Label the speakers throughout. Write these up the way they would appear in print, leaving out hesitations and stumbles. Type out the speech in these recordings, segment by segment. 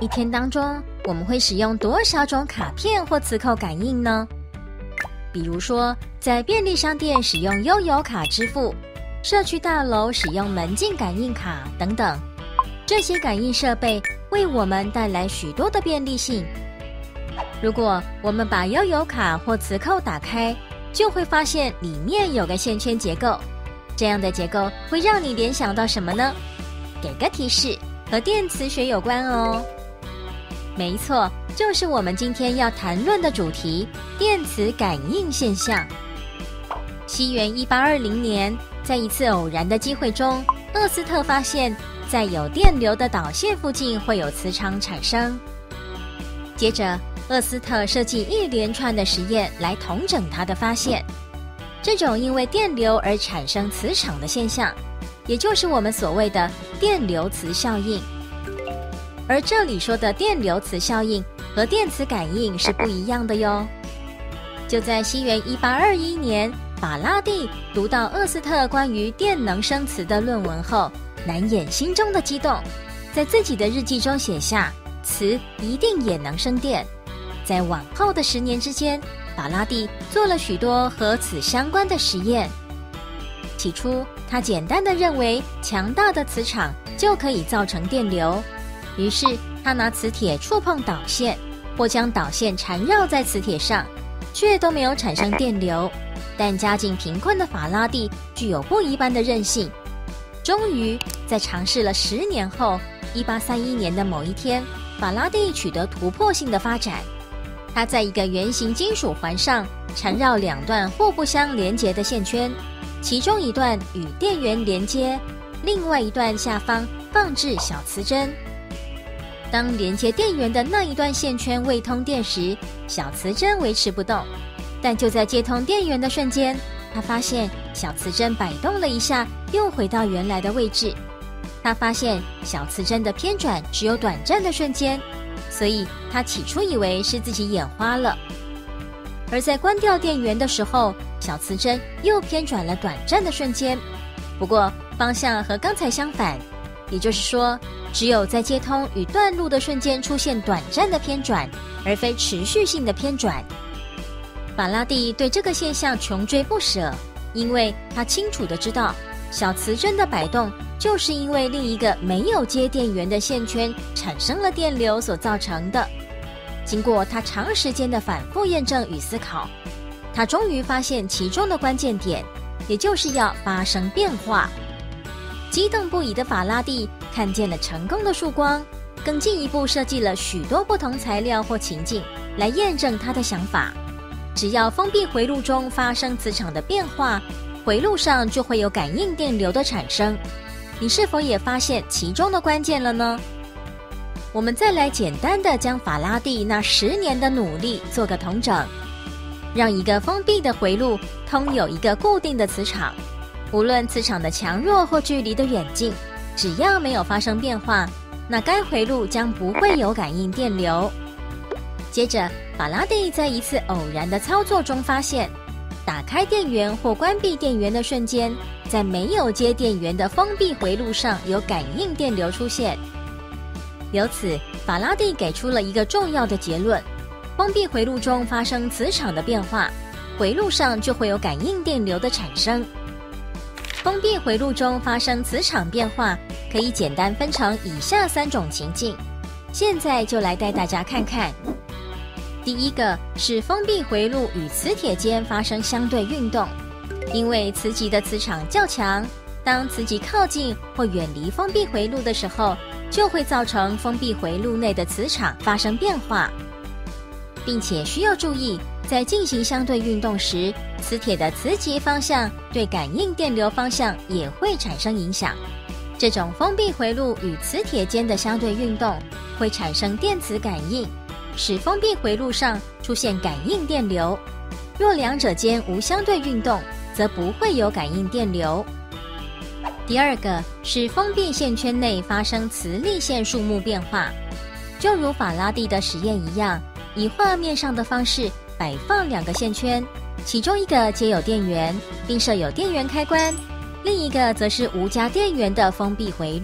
Speaker 1: 一天当中，我们会使用多少种卡片或磁扣感应呢？比如说，在便利商店使用悠游卡支付，社区大楼使用门禁感应卡等等。这些感应设备为我们带来许多的便利性。如果我们把悠游卡或磁扣打开，就会发现里面有个线圈结构。这样的结构会让你联想到什么呢？给个提示，和电磁学有关哦。没错，就是我们今天要谈论的主题——电磁感应现象。西元1820年，在一次偶然的机会中，厄斯特发现，在有电流的导线附近会有磁场产生。接着，厄斯特设计一连串的实验来统整他的发现。这种因为电流而产生磁场的现象，也就是我们所谓的电流磁效应。而这里说的电流磁效应和电磁感应是不一样的哟。就在西元1821年，法拉第读到厄斯特关于电能生磁的论文后，难掩心中的激动，在自己的日记中写下：磁一定也能生电。在往后的10年之间，法拉第做了许多和此相关的实验。起初，他简单地认为强大的磁场就可以造成电流，于是他拿磁铁触碰导线，或将导线缠绕在磁铁上，却都没有产生电流。但家境贫困的法拉第具有不一般的韧性，终于在尝试了10年后，1831年的某一天，法拉第取得突破性的发展。他在一个圆形金属环上缠绕2段互不相连接的线圈，其中一段与电源连接，另外一段下方放置小磁针。当连接电源的那一段线圈未通电时，小磁针维持不动，但就在接通电源的瞬间，他发现小磁针摆动了一下，又回到原来的位置。他发现小磁针的偏转只有短暂的瞬间，所以他起初以为是自己眼花了。而在关掉电源的时候，小磁针又偏转了短暂的瞬间，不过方向和刚才相反，也就是说，只有在接通与断路的瞬间出现短暂的偏转，而非持续性的偏转。法拉第对这个现象穷追不舍，因为他清楚地知道，小磁针的摆动就是因为另一个没有接电源的线圈产生了电流所造成的。经过他长时间的反复验证与思考，他终于发现其中的关键点，也就是要发生变化。激动不已的法拉第看见了成功的曙光，更进一步设计了许多不同材料或情境来验证他的想法。只要封闭回路中发生磁场的变化，回路上就会有感应电流的产生。你是否也发现其中的关键了呢？我们再来简单的将法拉第那10年的努力做个统整，让一个封闭的回路通有一个固定的磁场，无论磁场的强弱或距离的远近，只要没有发生变化，那该回路将不会有感应电流。接着，法拉第在一次偶然的操作中发现，打开电源或关闭电源的瞬间，在没有接电源的封闭回路上有感应电流出现。由此，法拉第给出了一个重要的结论：封闭回路中发生磁场的变化，回路上就会有感应电流的产生。封闭回路中发生磁场变化，可以简单分成以下3种情境，现在就来带大家看看。第一个是封闭回路与磁铁间发生相对运动，因为磁极的磁场较强，当磁极靠近或远离封闭回路的时候，就会造成封闭回路内的磁场发生变化，并且需要注意，在进行相对运动时，磁铁的磁极方向对感应电流方向也会产生影响。这种封闭回路与磁铁间的相对运动会产生电磁感应，使封闭回路上出现感应电流。若两者间无相对运动，则不会有感应电流。第二个是封闭线圈内发生磁力线数目变化，就如法拉第的实验一样，以画面上的方式摆放2个线圈，其中一个接有电源并设有电源开关，另一个则是无加电源的封闭回路。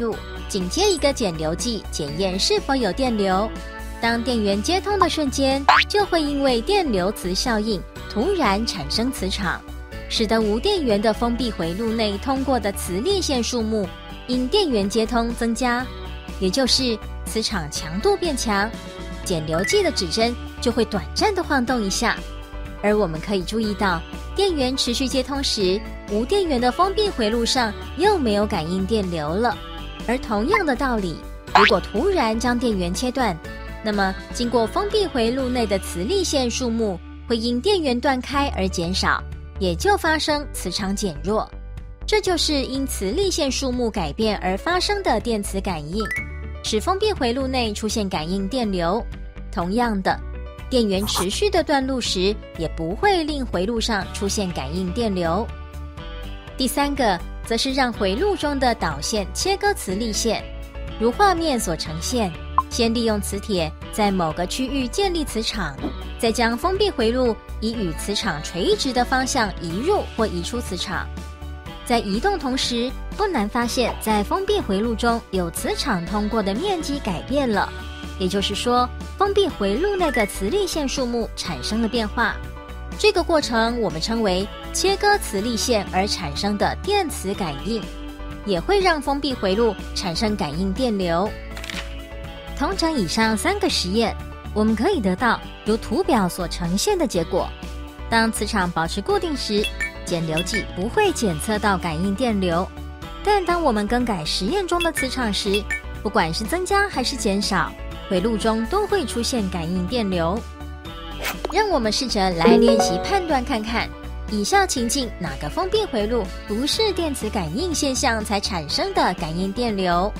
Speaker 1: 紧接一个检流计检验是否有电流。当电源接通的瞬间，就会因为电流磁效应突然产生磁场，使得无电源的封闭回路内通过的磁力线数目因电源接通增加，也就是磁场强度变强，检流计的指针就会短暂的晃动一下。而我们可以注意到，电源持续接通时，无电源的封闭回路上又没有感应电流了。而同样的道理，如果突然将电源切断，那么经过封闭回路内的磁力线数目会因电源断开而减少，也就发生磁场减弱。这就是因磁力线数目改变而发生的电磁感应，使封闭回路内出现感应电流。同样的，电源持续的断路时，也不会令回路上出现感应电流。第三个则是让回路中的导线切割磁力线，如画面所呈现，先利用磁铁在某个区域建立磁场，再将封闭回路以与磁场垂直的方向移入或移出磁场。在移动同时，不难发现在封闭回路中有磁场通过的面积改变了，也就是说，封闭回路内的磁力线数目产生了变化。这个过程我们称为切割磁力线而产生的电磁感应，也会让封闭回路产生感应电流。统整以上3个实验，我们可以得到如图表所呈现的结果。当磁场保持固定时，检流计不会检测到感应电流，但当我们更改实验中的磁场时，不管是增加还是减少，回路中都会出现感应电流。让我们试着来练习判断看看，以下情境哪个封闭回路不是电磁感应现象才产生的感应电流？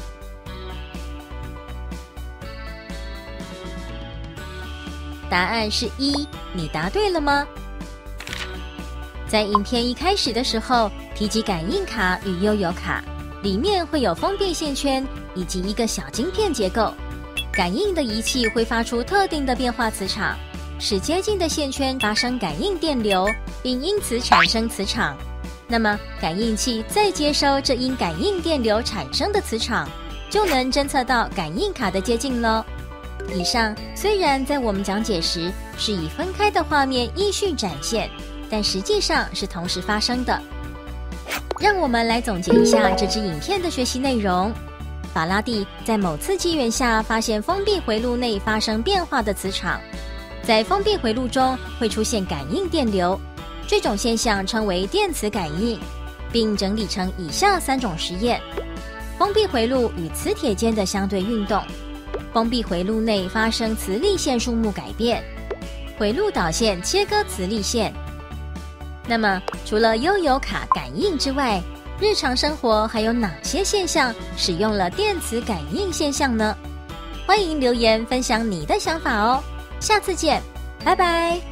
Speaker 1: 答案是1，你答对了吗？在影片一开始的时候，提及感应卡与悠游卡，里面会有封闭线圈以及一个小晶片结构。感应的仪器会发出特定的变化磁场，使接近的线圈发生感应电流，并因此产生磁场。那么感应器再接收这因感应电流产生的磁场，就能侦测到感应卡的接近咯。以上虽然在我们讲解时是以分开的画面依序展现，但实际上是同时发生的。让我们来总结一下这支影片的学习内容。法拉第在某次机缘下发现封闭回路内发生变化的磁场，在封闭回路中会出现感应电流，这种现象称为电磁感应，并整理成以下3种实验：封闭回路与磁铁间的相对运动，封闭回路内发生磁力线数目改变，回路导线切割磁力线。那么除了悠游卡感应之外，日常生活还有哪些现象使用了电磁感应现象呢？欢迎留言分享你的想法哦。下次见，拜拜。